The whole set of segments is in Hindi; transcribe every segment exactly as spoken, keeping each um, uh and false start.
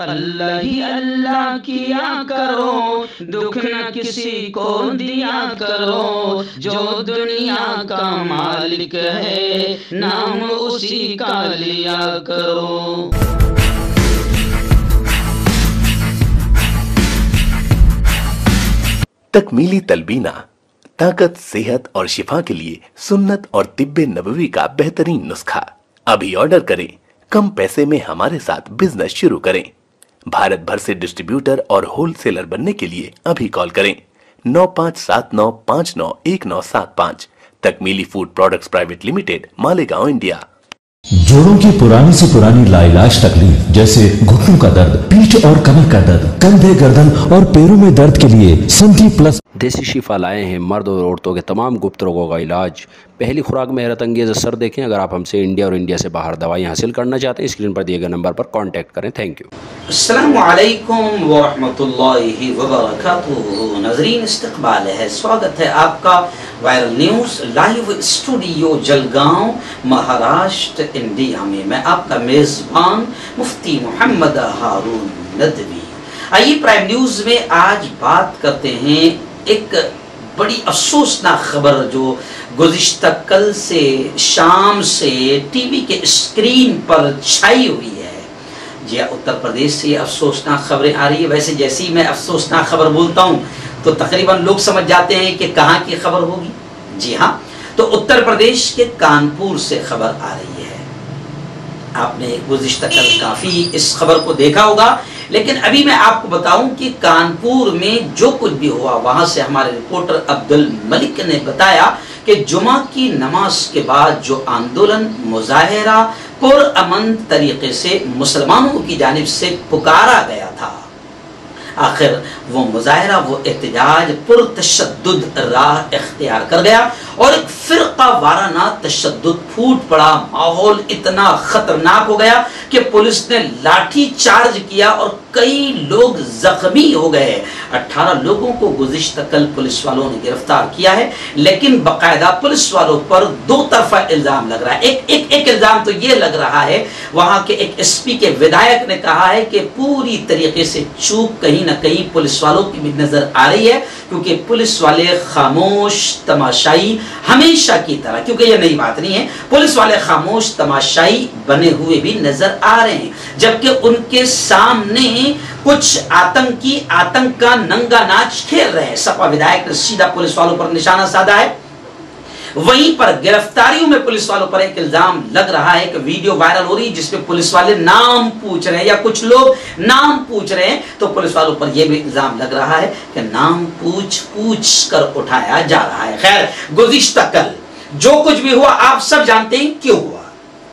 अल्लाह ही अल्लाह किया करो, दुख न किसी को दिया करो। जो दुनिया का मालिक है, नाम उसी का लिया करो। तकमीली तलबीना ताकत, सेहत और शिफा के लिए सुन्नत और तिब्बे नबवी का बेहतरीन नुस्खा। अभी ऑर्डर करें, कम पैसे में हमारे साथ बिजनेस शुरू करें। भारत भर से डिस्ट्रीब्यूटर और होलसेलर बनने के लिए अभी कॉल करें नौ पाँच सात नौ पाँच नौ एक नौ सात पाँच। Takmili food products private limited, Malegaon, India. जोड़ों की पुरानी से पुरानी लाइलाज तकलीफ जैसे घुटनों का दर्द, पीठ और कमर का दर्द, कंधे, गर्दन और पैरों में दर्द के लिए संधि प्लस देसी शिफा लाए हैं मर्द और औरतों के तमाम गुप्त रोगों का इलाज। पहली खुराक में हैरत अंगेज असर देखें। अगर आप हमसे इंडिया और इंडिया से बाहर दवाई हासिल करना चाहते हैं, स्क्रीन पर दिए गए नंबर पर कांटेक्ट करें। Thank you. अस्सलामु अलैकुम व रहमतुल्लाहि व बरकातुहू। नाज़रीन, इस्तक़बाल है, स्वागत है आपका viral news live studio Jalgaon, Maharashtra, India में। मैं आपका मेज़बान मुफ्ती मोहम्मद हारून नदवी। आइए प्राइम न्यूज़ में आज बात करते हैं एक बड़ी अफसोसनाक खबर जो गुज़िश्ता कल से शाम से टीवी के स्क्रीन पर छाई हुई है। जी हाँ, उत्तर प्रदेश से अफसोसनाक खबरें आ रही है। वैसे जैसे ही मैं अफसोसनाक खबर बोलता हूँ तो तकरीबन लोग समझ जाते हैं कि कहाँ की खबर होगी। जी हाँ, तो उत्तर प्रदेश के कानपुर से खबर आ रही है। आपने गुज़िश्ता कल काफ़ी इस खबर को देखा होगा, लेकिन अभी मैं आपको बताऊं कि कानपुर में जो कुछ भी हुआ, वहां से हमारे रिपोर्टर अब्दुल मलिक ने बताया कि जुमा की नमाज के बाद जो आंदोलन, मुजाहिरा पुरअमन तरीके से मुसलमानों की जानिब से पुकारा गया था, आखिर वो मुजाहिरा, वो एहतजाज पुरतशद्दुद राह इख्तियार कर गया और एक फिरका वाराना तशद्दुद फूट पड़ा। माहौल इतना खतरनाक हो गया कि पुलिस ने लाठी चार्ज किया और कई लोग जख्मी हो गए। अठारह लोगों को गुज़िश्ता कल पुलिस वालों ने गिरफ्तार किया है, लेकिन बाकायदा पुलिस वालों पर दो तरफा इल्जाम लग रहा है। एक एक एक इल्जाम तो ये लग रहा है, वहां के एक एसपी के विधायक ने कहा है कि पूरी तरीके से चूक कहीं ना कहीं पुलिस वालों की भी नजर आ रही है, क्योंकि पुलिस वाले खामोश तमाशाई हमेशा की तरह, क्योंकि ये नई बात नहीं है, पुलिस वाले खामोश तमाशाई बने हुए भी नजर आ रहे हैं, जबकि उनके सामने कुछ आतंकी आतंक का नंगा नाच खेल रहे हैं। सपा विधायक ने सीधा पुलिस वालों पर निशाना साधा है। वहीं पर गिरफ्तारियों में पुलिस वालों पर एक इल्जाम लग रहा है कि वीडियो वायरल हो रही है जिसमें पुलिस वाले नाम पूछ रहे हैं या कुछ लोग नाम पूछ रहे हैं, तो पुलिस वालों पर यह भी इल्जाम लग रहा है कि नाम पूछ पूछ कर उठाया जा रहा है। खैर, गुज़िश्ता कल जो कुछ भी हुआ आप सब जानते हैं क्यों हुआ।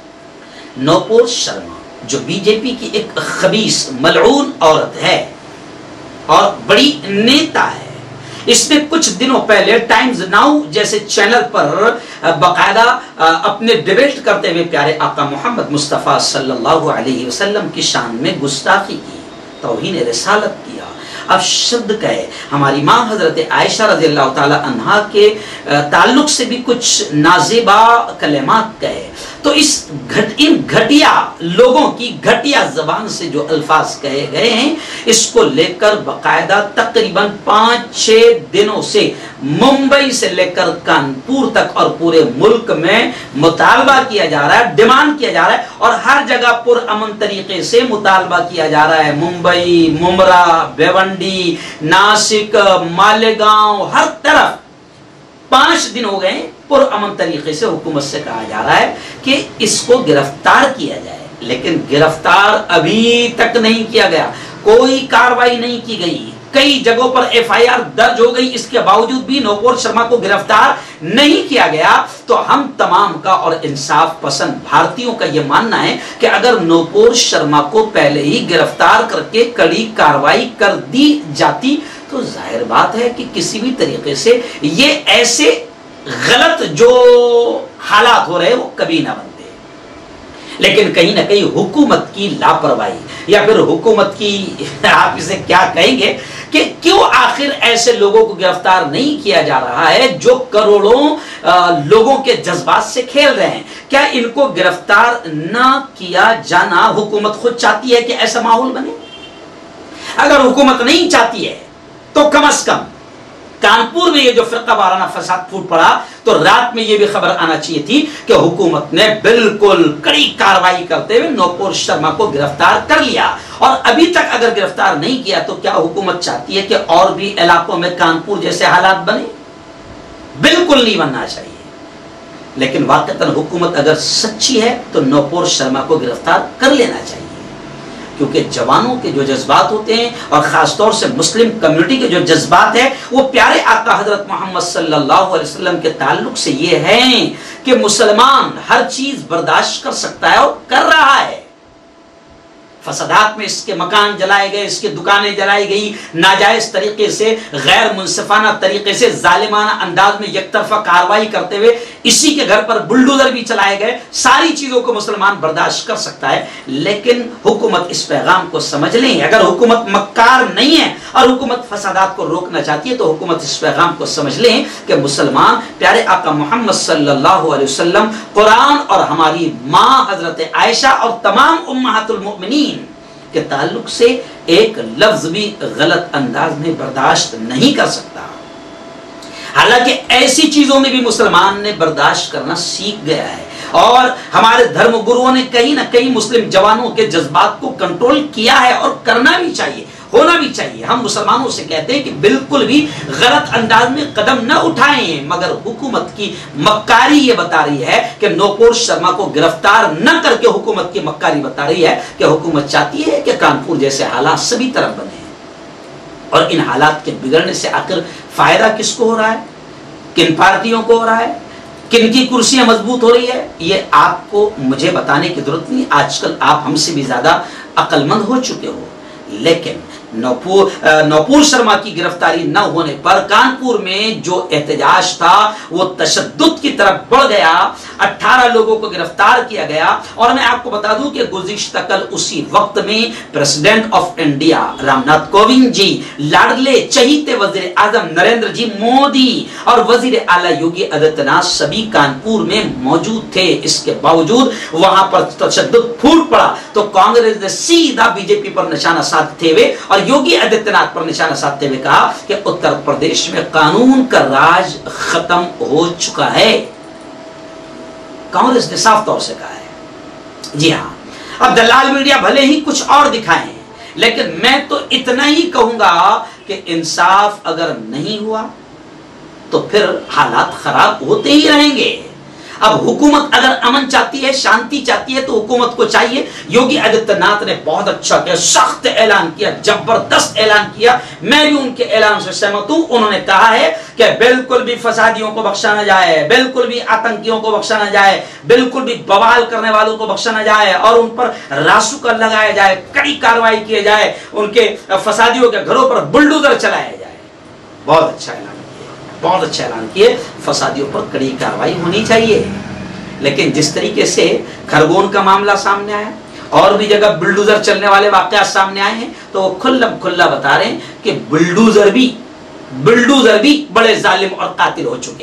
नूपुर शर्मा जो बीजेपी की एक खबीस मलऊन औरत है और बड़ी नेता है, इसने कुछ दिनों पहले टाइम्स नाउ जैसे चैनल पर बाकायदा अपने डिबेट करते हुए प्यारे आका मोहम्मद मुस्तफ़ा सल्लल्लाहु अलैहि वसल्लम की शान में गुस्ताखी की, तौहीन रिसालत किया। अब शब्द कहे, हमारी माँ हजरत आयशा रज़ियल्लाहु ताला अन्हा के ताल्लुक से भी कुछ नाज़ेबा कलेमात कहे, तो इस घट इन घटिया लोगों की घटिया जबान से जो अल्फाज कहे गए हैं, इसको लेकर बाकायदा तकरीबन पाँच छः दिनों से मुंबई से लेकर कानपुर तक और पूरे मुल्क में मुतालबा किया जा रहा है, डिमांड किया जा रहा है और हर जगह पुरअमन तरीके से मुतालबा किया जा रहा है। मुंबई, मुमरा, भिवंडी, नासिक, मालेगांव, हर तरफ पांच दिन हो गए पुरअमन तरीके से हुकूमत से कहा जा रहा है कि इसको गिरफ्तार किया जाए, लेकिन गिरफ्तार अभी तक नहीं किया गया, कोई कार्रवाई नहीं की गई। कई जगहों पर एफ आई आर दर्ज हो गई, इसके बावजूद भी नूपुर शर्मा को गिरफ्तार नहीं किया गया। तो हम तमाम का और इंसाफ पसंद भारतीयों का यह मानना है कि अगर नूपुर शर्मा को पहले ही गिरफ्तार करके कड़ी कार्रवाई कर दी जाती तो जाहिर बात है कि किसी भी तरीके से ये ऐसे गलत जो हालात हो रहे वो कभी ना बनते। लेकिन कहीं ना कहीं हुकूमत की लापरवाही या फिर हुकूमत की आप इसे क्या कहेंगे कि क्यों आखिर ऐसे लोगों को गिरफ्तार नहीं किया जा रहा है जो करोड़ों लोगों के जज्बात से खेल रहे हैं। क्या इनको गिरफ्तार न किया जाना हुकूमत खुद चाहती है कि ऐसा माहौल बने? अगर हुकूमत नहीं चाहती है तो कम अज कम कानपुर में ये जो फिरका वाराना फसाद फूट पड़ा तो रात में ये भी खबर आना चाहिए थी कि हुकूमत ने बिल्कुल कड़ी कार्रवाई करते हुए नौपुर शर्मा को गिरफ्तार कर लिया। और अभी तक अगर गिरफ्तार नहीं किया तो क्या हुकूमत चाहती है कि और भी इलाकों में कानपुर जैसे हालात बने? बिल्कुल नहीं बनना चाहिए। लेकिन वाकईतन हुकूमत अगर सच्ची है तो नौपुर शर्मा को गिरफ्तार कर लेना चाहिए, क्योंकि जवानों के जो जज्बात होते हैं और खासतौर से मुस्लिम कम्युनिटी के जो जज्बात है वो प्यारे आका हजरत मोहम्मद सल्लल्लाहु अलैहि वसल्लम के ताल्लुक से ये है कि मुसलमान हर चीज बर्दाश्त कर सकता है और कर रहा है। फसादात में इसके मकान जलाए गए, इसकी दुकानें जलाई गई, नाजायज तरीके से, गैर मुनसिफाना तरीके से, जालिमाना अंदाज में एक तरफा कार्रवाई करते हुए इसी के घर पर बुलडोजर भी चलाए गए। सारी चीजों को मुसलमान बर्दाश्त कर सकता है, लेकिन हुकूमत इस पैगाम को समझ लें। अगर हुकूमत मक्कार नहीं है और हुकूमत फसादात को रोकना चाहती है तो हुकूमत इस पैगाम को समझ लें कि मुसलमान प्यारे आका मोहम्मद सल्लल्लाहु अलैहि वसल्लम, कुरान और हमारी माँ हजरत आयशा और तमाम उम्महातुल मोमिनीन के ताल्लुक से एक लफ्ज भी गलत अंदाज में बर्दाश्त नहीं कर सकता। हालांकि ऐसी चीजों में भी मुसलमान ने बर्दाश्त करना सीख गया है और हमारे धर्म गुरुओं ने कहीं ना कहीं मुस्लिम जवानों के जज्बात को कंट्रोल किया है और करना भी चाहिए, होना भी चाहिए। हम मुसलमानों से कहते हैं कि बिल्कुल भी गलत अंदाज में कदम न उठाएं, मगर हुकूमत की मक्कारी ये बता रही है कि नौपुर शर्मा को गिरफ्तार न करके हुकूमत की मक्कारी बता रही है कि हुकूमत चाहती है कि कानपुर जैसे हालात सभी तरफ बने। और इन हालात के बिगड़ने से आखिर फायदा किसको हो रहा है? किन पार्टियों को हो रहा है? किन की कुर्सियां मजबूत हो रही है? ये आपको मुझे बताने की जरूरत नहीं, आजकल आप हमसे भी ज्यादा अक्लमंद हो चुके हो। लेकिन नौपुर नौपुर शर्मा की गिरफ्तारी न होने पर कानपुर में जो एहतजाज था वो तशद्दुद की तरफ बढ़ गया। अठारह लोगों को गिरफ्तार किया गया और मैं आपको बता दूं कि गुज़िश्ता कल उसी वक्त में president of India Ramnath Kovind ji, लाडले चहीते वजीर आजम नरेंद्र जी मोदी और वजीर आला योगी आदित्यनाथ सभी कानपुर में मौजूद थे। इसके बावजूद वहां पर तशद्दुद फूट पड़ा तो कांग्रेस ने सीधा बीजेपी पर निशाना साधते हुए और योगी आदित्यनाथ पर निशाना साधते हुए कहा कि उत्तर प्रदेश में कानून का राज खत्म हो चुका है। कांग्रेस ने साफ तौर से कहा है। जी हां, अब दलाल मीडिया भले ही कुछ और दिखाएं, लेकिन मैं तो इतना ही कहूंगा कि इंसाफ अगर नहीं हुआ तो फिर हालात खराब होते ही रहेंगे। अब हुकूमत अगर अमन चाहती है, शांति चाहती है तो हुकूमत को चाहिए। योगी आदित्यनाथ ने बहुत अच्छा किया, सख्त ऐलान किया, जबरदस्त ऐलान किया। मैं भी उनके ऐलान से सहमत हूं। उन्होंने कहा है कि बिल्कुल भी फसादियों को बख्शा न जाए, बिल्कुल भी आतंकियों को बख्शा न जाए, बिल्कुल भी बवाल करने वालों को बख्शा न जाए और उन पर रासुका लगाया जाए, कड़ी कार्रवाई की जाए, उनके फसादियों के घरों पर बुलडोजर चलाया जाए। बहुत अच्छा ऐलान, बहुत अच्छा ऐलान किए। फसादियों पर कड़ी कार्रवाई होनी चाहिए। लेकिन जिस तरीके से खरगोन का मामला सामने आया और भी जगह बुलडोजर चलने वाले वाकयात सामने आए हैं तो वो खुल्लम खुल्ला बता रहे हैं कि बुलडोजर भी बुलडोजर भी बड़े जालिम और कातिल हो चुके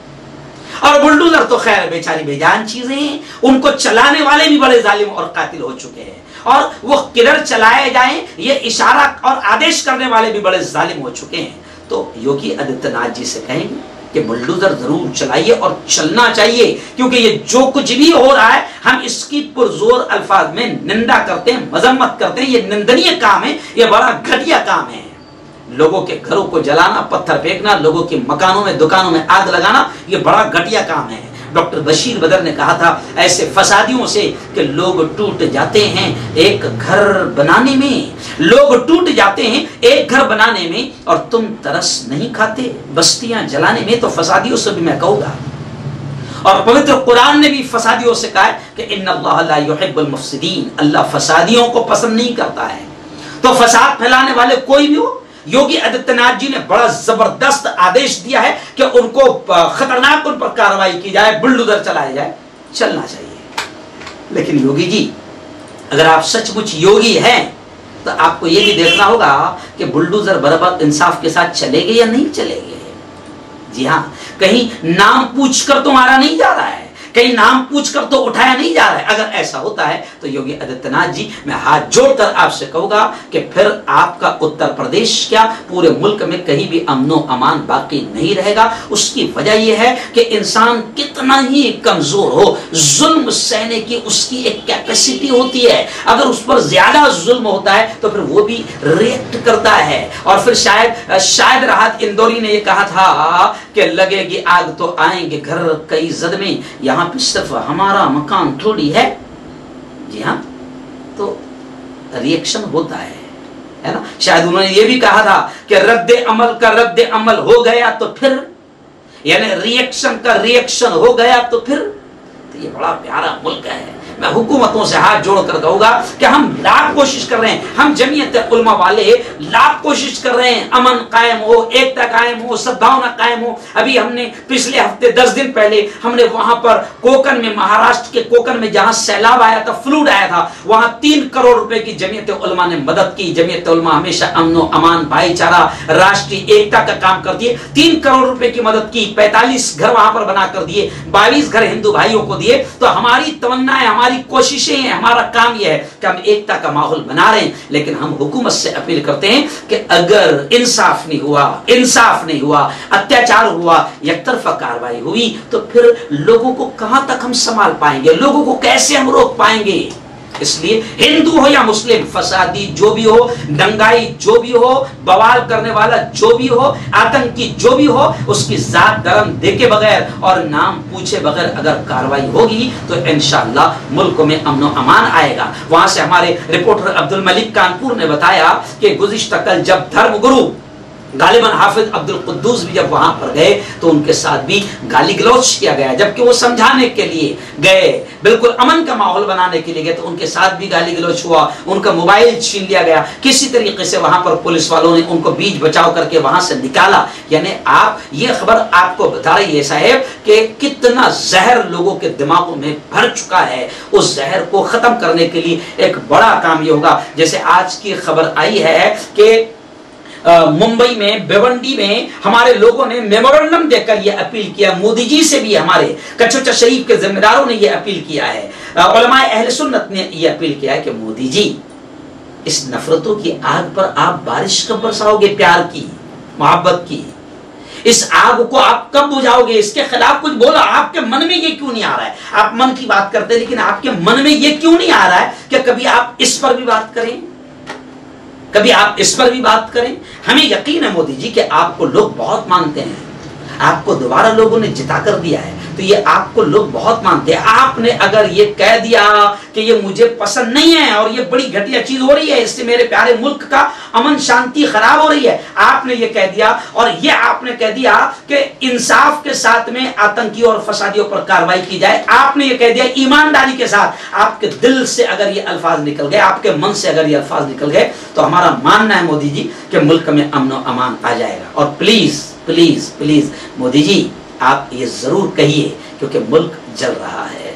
हैं। और बुलडोजर तो खैर बेचारी बेजान चीजें हैं, उनको चलाने वाले भी बड़े जालिम और कातिल हो चुके हैं और वो किधर चलाए जाएं ये इशारा और आदेश करने वाले भी बड़े जालिम हो चुके हैं। तो योगी आदित्यनाथ जी से कहेंगे कि बुलडोजर जरूर चलाइए और चलना चाहिए, क्योंकि ये जो कुछ भी हो रहा है हम इसकी पुरजोर अल्फाज में निंदा करते हैं, मजम्मत करते हैं। ये निंदनीय काम है, ये बड़ा घटिया काम है। लोगों के घरों को जलाना, पत्थर फेंकना, लोगों के मकानों में दुकानों में आग लगाना, ये बड़ा घटिया काम है। डॉक्टर बशीर बदर ने कहा था ऐसे फसादियों से कि लोग टूट जाते हैं एक घर बनाने में, लोग टूट जाते हैं एक घर बनाने में और तुम तरस नहीं खाते बस्तियां जलाने में। तो फसादियों से भी मैं कहूंगा, और पवित्र कुरान ने भी फसादियों से कहा है कि इन्नल्लाह ला युहिब्बुल मुफसिदीन, अल्लाह फसादियों को पसंद नहीं करता है। तो फसाद फैलाने वाले कोई भी हो, योगी आदित्यनाथ जी ने बड़ा जबरदस्त आदेश दिया है कि उनको खतरनाक उन पर कार्रवाई की जाए, बुलडोजर चलाया जाए, चलना चाहिए। लेकिन योगी जी अगर आप सचमुच योगी हैं तो आपको यह भी देखना होगा कि बुलडोजर बराबर इंसाफ के साथ चलेंगे या नहीं चलेंगे। जी हाँ, कहीं नाम पूछकर तो मारा नहीं जा रहा है, कहीं नाम पूछकर तो उठाया नहीं जा रहा है। अगर ऐसा होता है तो योगी आदित्यनाथ जी, मैं हाथ जोड़कर आपसे कहूंगा कि फिर आपका उत्तर प्रदेश क्या पूरे मुल्क में कहीं भी अमनो अमान बाकी नहीं रहेगा। उसकी वजह यह है कि इंसान कितना ही कमजोर हो, जुल्म सहने की उसकी एक कैपेसिटी होती है। अगर उस पर ज्यादा जुल्म होता है तो फिर वो भी रिएक्ट करता है। और फिर शायद शायद राहत इंदौरी ने यह कहा था कि लगेगी आग तो आएंगे घर कई जद में, यहां पे सिर्फ हमारा मकान थोड़ी है। जी हाँ, तो रिएक्शन होता है, है ना। शायद उन्होंने ये भी कहा था कि रद्द अमल का रद्द अमल हो गया तो फिर, यानी रिएक्शन का रिएक्शन हो गया तो फिर। तो ये बड़ा प्यारा मुल्क है। मैं हुकूमतों से हाथ जोड़कर कहूंगा कि हम लाख कोशिश कर रहे हैं, हम जमीयत उलमा वाले लाख कोशिश कर रहे हैं, अमन कायम हो, एकता कायम हो, सद्भावना कायम हो। अभी हमने पिछले हफ्ते दस दिन पहले हमने वहां पर कोकन में, महाराष्ट्र के कोकन में जहां सैलाब आया था, फ्लूड आया था, वहां तीन करोड़ रुपए की जमीयत उलमा ने मदद की। जमीयत उलमा हमेशा अमन अमान, भाईचारा, राष्ट्रीय एकता का काम करती है। तीन करोड़ रुपए की मदद की, पैंतालीस घर वहां पर बनाकर दिए, बाईस घर हिंदू भाइयों को दिए। तो हमारी तमन्ना है, हमारी कोशिशें हैं, हमारा काम यह है कि हम एकता का माहौल बना रहे हैं। लेकिन हम हुकूमत से अपील करते हैं कि अगर इंसाफ नहीं हुआ, इंसाफ नहीं हुआ, अत्याचार हुआ, एक तरफा कार्रवाई हुई, तो फिर लोगों को कहां तक हम संभाल पाएंगे, लोगों को कैसे हम रोक पाएंगे। इसलिए हिंदू हो या मुस्लिम, फसादी जो भी हो, दंगाई जो भी हो, बवाल करने वाला जो भी हो, आतंकी जो भी हो, उसकी जात धर्म देके बगैर और नाम पूछे बगैर अगर कार्रवाई होगी तो इंशाअल्लाह मुल्क में अमन और अमान आएगा। वहां से हमारे रिपोर्टर अब्दुल मलिक कानपुर ने बताया कि गुज़िश्ता कल जब धर्मगुरु गालिबन हाफिज अब्दुल कुद्दूस भी जब वहां पर गए तो उनके साथ भी गाली गलौच किया गया, जबकि वो समझाने के लिए गए, बिल्कुल अमन का माहौल बनाने के लिए गए, तो उनके साथ भी गाली गलौच हुआ, उनका मोबाइल छीन लिया गया। किसी तरीके से वहां पर पुलिस वालों ने उनको बीच बचाव करके वहां से निकाला। यानी आप, ये खबर आपको बता रही है साहब कि कितना जहर लोगों के दिमागों में भर चुका है। उस जहर को खत्म करने के लिए एक बड़ा काम ये होगा। जैसे आज की खबर आई है कि मुंबई में भिवंडी में हमारे लोगों ने मेमोरेंडम देकर यह अपील किया, मोदी जी से भी हमारे कचौचा शरीफ के जिम्मेदारों ने यह अपील किया है, उलमाए अहले सुन्नत ने यह अपील किया है कि मोदी जी, इस नफरतों की आग पर आप बारिश कब बरसाओगे, प्यार की, मोहब्बत की, इस आग को आप कब बुझाओगे, इसके खिलाफ कुछ बोलो। आपके मन में ये क्यों नहीं आ रहा है? आप मन की बात करते हैं, लेकिन आपके मन में ये क्यों नहीं आ रहा है कि कभी आप इस पर भी बात करें, कभी आप इस पर भी बात करें। हमें यकीन है मोदी जी कि आपको लोग बहुत मानते हैं, आपको दोबारा लोगों ने जिता कर दिया है, तो ये आपको लोग बहुत मानते हैं। आपने अगर ये कह दिया कि ये मुझे पसंद नहीं है और ये बड़ी घटिया चीज हो रही है, इससे मेरे प्यारे मुल्क का अमन शांति खराब हो रही है, आपने ये कह दिया, और ये आपने कह दिया कि इंसाफ के साथ में आतंकियों और फसादियों पर कार्रवाई की जाए, आपने ये कह दिया ईमानदारी के साथ। आपके दिल से अगर ये अल्फाज निकल गए, आपके मन से अगर ये अल्फाज निकल गए, तो हमारा मानना है मोदी जी कि मुल्क में अमन और अमान आ जाएगा। और please please please Modi ji, आप ये जरूर कहिए, क्योंकि मुल्क जल रहा है।